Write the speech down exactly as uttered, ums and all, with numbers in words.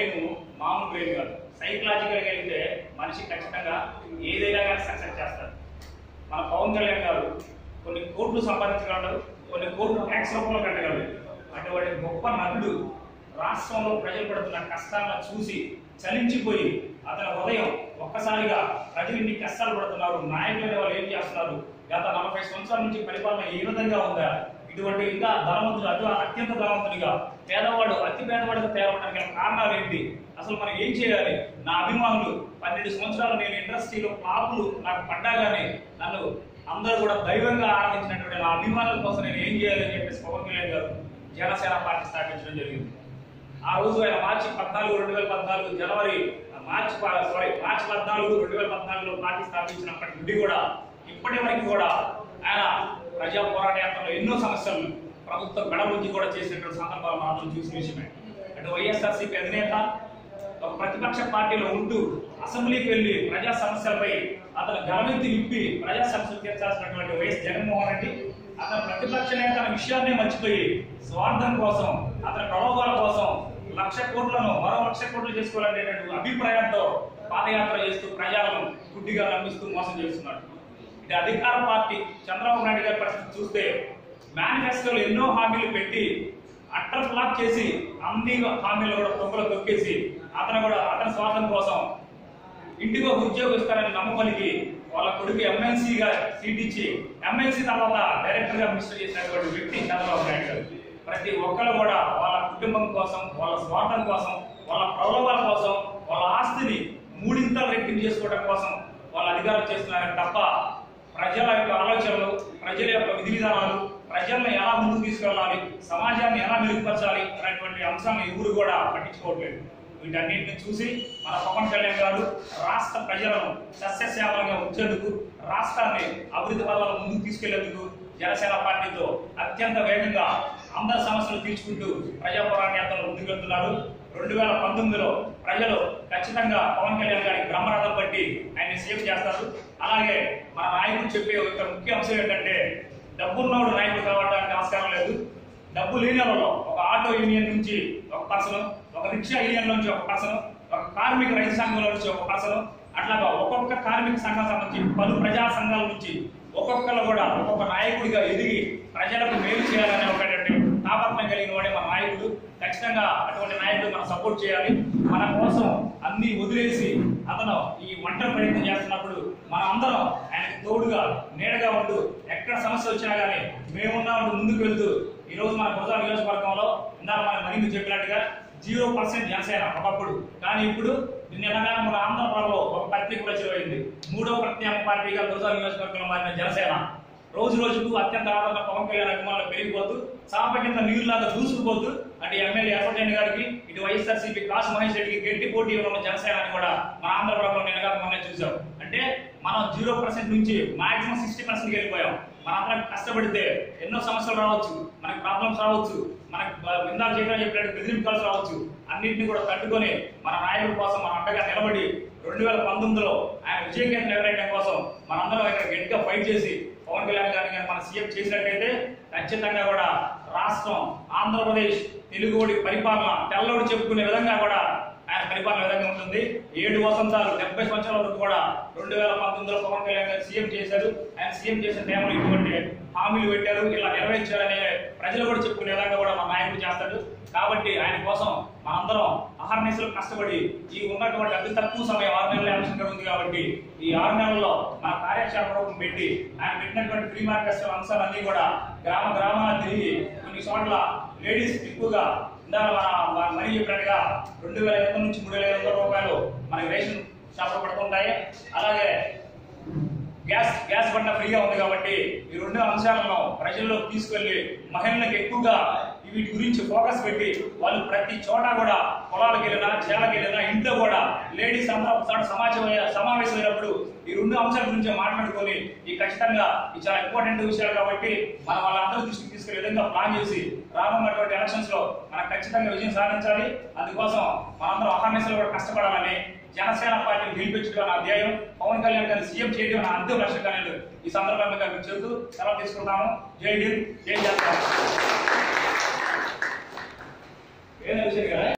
Brain మామూలు brain కాదు. సైకలాజికల్గా వెళ్తే మనిషి ఖచ్చితంగా ఏదైనా కానీ సక్సెస్ చేస్తారు. మన పవన్ కళ్యాణ్ గారు కొన్ని కోట్లు సంపాదించగలరు, కొన్ని కోట్లు ట్యాక్స్ రూపంలో కట్టగలరు. అటువంటి గొప్ప నటుడు రాష్ట్రంలో ప్రజలు పడుతున్న కష్టాలను చూసి చలించిపోయి అతని ఉదయం ఒక్కసారిగా ప్రజలు ఇన్ని కష్టాలు పడుతున్నారు, నాయకులు వాళ్ళు ఏం చేస్తున్నారు, గత నలభై సంవత్సరాల నుంచి పరిపాలన ఏ విధంగా ఉందా, ఇటువంటి ఇంకా ధనవంతుడు అటు అత్యంత ధనవంతుడిగా పేదవాడు అతి పేదవాడిగా తేవడానికి కారణాలు ఏంటి, అసలు మనం ఏం చేయాలి, నా అభిమానులు పన్నెండు సంవత్సరాలు నేను ఇండస్ట్రీలో పాపులు నాకు పడ్డాగానే నన్ను అందరూ కూడా దైవంగా ఆరాధించినటువంటి నా అభిమానుల కోసం నేను ఏం చేయాలి అని చెప్పేసి పవన్ కళ్యాణ్ గారు జనసేన పార్టీ స్థాపించడం జరిగింది. ఆ రోజు ఆయన మార్చి పద్నాలుగు రెండు వేల పద్నాలుగు జనవరి మార్చి సారీ మార్చి పద్నాలుగు రెండు వేల పద్నాలుగులో పార్టీ స్థాపించినప్పటి నుండి కూడా ఇప్పటి వరకు కూడా ఆయన ప్రజా పోరాట యాత్రలో ఎన్నో సమస్యలను ప్రభుత్వం గడవ నుంచి కూడా చేసినటువంటి సందర్భాలు మనం చూసిన విషయమే. అంటే వైఎస్ఆర్సీపీ అధినేత ఒక ప్రతిపక్ష పార్టీలో ఉంటూ అసెంబ్లీకి వెళ్లి ప్రజా సమస్యలపై అతను గలమెత్తి విప్పి ప్రజా సమస్యలు తీర్చాల్సినటువంటి వైఎస్ జగన్మోహన్ రెడ్డి అతను ప్రతిపక్ష నేత అనే విషయాన్నే మర్చిపోయి స్వార్థం కోసం అతని ప్రలోభాల కోసం లక్ష కోట్లను మరో లక్ష కోట్లు చేసుకోవాలనేటువంటి అభిప్రాయంతో పాదయాత్ర చేస్తూ ప్రజలను గుడ్డిగా నమ్మిస్తూ మోసం చేస్తున్నాడు. ఇది అధికార పార్టీ చంద్రబాబు నాయుడు గారి పరిస్థితి చూస్తే మేనిఫెస్టోలో ఎన్నో హామీలు పెట్టి అట్టర్ ఫ్లాప్ చేసి అన్ని హామీలు కూడా తొక్కలు తొక్కేసి అతను కూడా అతని స్వార్థం కోసం ఇంటికి ఒక ఉద్యోగం ఇస్తారని నమ్మకానికి వాళ్ళ కొడుకు ఎమ్మెల్సీగా సీట్ ఇచ్చి ఎమ్మెల్సీ తర్వాత డైరెక్టర్ గా మినిస్టర్ చేసినటువంటి వ్యక్తి చంద్రబాబు నాయుడు గారు. ప్రతి ఒక్కరు కూడా వాళ్ళ కుటుంబం కోసం, వాళ్ళ స్వార్థం కోసం, వాళ్ళ ప్రలోభాల కోసం, వాళ్ళ ఆస్తిని మూడింతలు రెట్టింపు చేసుకోవడం కోసం వాళ్ళ అధికారులు చేస్తున్నారని తప్ప ప్రజల యొక్క ఆలోచనలు, ప్రజల యొక్క విధి విధానాలు, ప్రజలను ఎలా ముందుకు తీసుకెళ్ళాలి, సమాజాన్ని ఎలా మెరుగుపరచాలి అనేటువంటి అంశాలను ఎవరు కూడా పట్టించుకోవట్లేదు. వీటన్నింటిని చూసి మన పవన్ కళ్యాణ్ గారు రాష్ట్ర ప్రజలను సస్యశ్యామలంగా ఉంచేందుకు, రాష్ట్రాన్ని అభివృద్ధి పదాలను ముందుకు తీసుకెళ్లేందుకు జనసేన పార్టీతో అత్యంత వేగంగా అందరి సమస్యలు తీర్చుకుంటూ ప్రజా పోరాట యాత్రలో ముందుకు వెళ్తున్నారు. రెండు వేల పంతొమ్మిదిలో ప్రజలు ఖచ్చితంగా పవన్ కళ్యాణ్ గారి బ్రహ్మరథం బట్టి ఆయన సీఎం చేస్తారు. అలాగే మన నాయకుడు చెప్పే ఒక ముఖ్య అంశం ఏంటంటే డబ్బున్నోడు నాయకుడు కావడానికి ఆస్కారం లేదు. డబ్బు లేని వాళ్ళలో ఒక ఆటో యూనియన్ నుంచి ఒక పర్సన్, ఒక రిక్షా యూనియన్ నుంచి ఒక పర్సన్, ఒక కార్మిక రైతు సంఘంలో నుంచి ఒక పర్సన్, అట్లాగా ఒక్కొక్క కార్మిక సంఘం సంబంధించి పలు ప్రజా సంఘాల నుంచి ఒక్కొక్కరు కూడా ఒక్కొక్క నాయకుడిగా ఎదిగి ప్రజలకు మేలు చేయాలనే ఒకటి తాపత్రం కలిగిన వాడే మన నాయకుడు. ఖచ్చితంగా అటువంటి నాయకుడు మనం సపోర్ట్ చేయాలి. మన కోసం అన్ని వదిలేసి అతను ఈ ఒంటరి ప్రయత్నం చేస్తున్నప్పుడు మన అందరం ఆయనకు తోడుగా నీడగా ఉంటూ ఎక్కడ సమస్య వచ్చినా కానీ మేమున్నా ముందుకు వెళ్తూ ఈ రోజు మన గురజాల నియోజకవర్గంలో ఇందాక మన మరింత చెప్పినట్టుగా జీరో పర్సెంట్ జనసేన ఒకప్పుడు, కానీ ఇప్పుడు నిన్నగా మన ఆంధ్రప్రదేశ్లో ఒక పత్రిక ప్రచురమైంది. మూడో ప్రత్యామ్నాయ పార్టీగా గురజాల నియోజకవర్గంలో మారిన జనసేన రోజు రోజుకు అత్యంత ఆదరణ పవన్ కళ్యాణ్ అభిమానులు పెరిగిపోతూ చాప కింద నీరులాగా దూసుకుపోతూ అటు ఎమ్మెల్యే ఎర్రటెండి గారికి, ఇటు వైఎస్ఆర్సీపీ కాసు మహేష్ రెడ్డికి గట్టి పోటీ ఇవ్వడం జనసేన అని కూడా మన ఆంధ్రప్రదేశ్లో నిన్నగా మొన్న చూసాం. అంటే మనం జీరో పర్సెంట్ నుంచి మాక్సిమం సిక్స్టీ పర్సెంట్కి వెళ్ళిపోయాం. మనందరం కష్టపడితే ఎన్నో సమస్యలు రావచ్చు, మనకి ప్రాబ్లమ్స్ రావచ్చు, మనకి ఇందాక చెప్పిన చెప్పినట్టు బెదిరింపులు రావచ్చు, అన్నింటినీ కూడా తట్టుకొని మన నాయకుల కోసం మన అండగా నిలబడి రెండు వేల పంతొమ్మిదిలో ఆయన విజయకేతనం ఎగరేయడం కోసం మనందరం ఇక్కడ గట్టిగా ఫైట్ చేసి పవన్ కళ్యాణ్ గారిని కానీ మన సీఎం చేసినట్టయితే ఖచ్చితంగా కూడా రాష్ట్రం ఆంధ్రప్రదేశ్ తెలుగుడి పరిపాలన తెల్లోడు చెప్పుకునే విధంగా కూడా ఆయన పరిపాలన విధంగా ఉంటుంది. ఏడు వసంతాలు డెబ్బై సంవత్సరాల వరకు కూడా రెండు వేల పంతొమ్మిదిలో పవన్ కళ్యాణ్ గారు సీఎం చేశారు. ఆయన సీఎం చేసిన టైంలో ఇటువంటి హామీలు పెట్టారు, ఇలా నెరవేర్చారనే ప్రజలు కూడా చెప్పుకునే విధంగా కూడా మన నాయకుడు చేస్తాడు. కాబట్టి ఆయన కోసం మనందరం అహర్నిశలు కష్టపడి ఈ ఉన్నటువంటి అతి తక్కువ సమయం ఆరు నెలల ఎలక్షన్ ఉంది కాబట్టి ఈ ఆరు నెలల్లో మన కార్యాచరణ రూపం పెట్టి ఆయన పెట్టినటువంటి ఫ్రీ మార్కెట్ అంశాలన్నీ కూడా గ్రామ గ్రామాలను తిరిగి కొన్ని చోట్ల లేడీస్ ఎక్కువగా ఇందాక మన మరీ చెప్పినట్టుగా రెండు వేల ఐదు నుంచి మూడు వేల ఐదు వందల రూపాయలు మనకి రేషన్ షాపులు పడుతుంటాయి. అలాగే గ్యాస్ గ్యాస్ బండ ఫ్రీగా ఉంది కాబట్టి ఈ రెండు అంశాలను ప్రజల్లో తీసుకెళ్లి మహిళలకు ఎక్కువగా వీటి గురించి ఫోకస్ పెట్టి వాళ్ళు ప్రతి చోట కూడా పొలాలకు వెళ్ళినా చేలకు వెళ్ళినా ఇంట్లో కూడా లేడీస్ అందరూ ఒకసారి సమాజం సమావేశం అయినప్పుడు ఈ రెండు అంశాల గురించి మాట్లాడుకొని ఈ ఖచ్చితంగా ఈ చాలా ఇంపార్టెంట్ విషయాలు కాబట్టి మనం వాళ్ళందరూ దృష్టికి తీసుకెళ్లే విధంగా ప్లాన్ చేసి రానున్నటువంటి ఎలక్షన్స్ లో మనం ఖచ్చితంగా విజయం సాధించాలి. అందుకోసం మనందరం అహర్నిశలు కూడా కష్టపడాలని జనసేన పార్టీని గెలిపించడం అధ్యాయం, పవన్ కళ్యాణ్ గారిని సీఎం చేయడం నా అంతిమ లక్ష్యంగా నేను ఈ సందర్భంగా చెబుతూ సెలవు తీసుకుంటాను. జై హింద్, జై జనసేన. ఏదైనా విషయం కదా.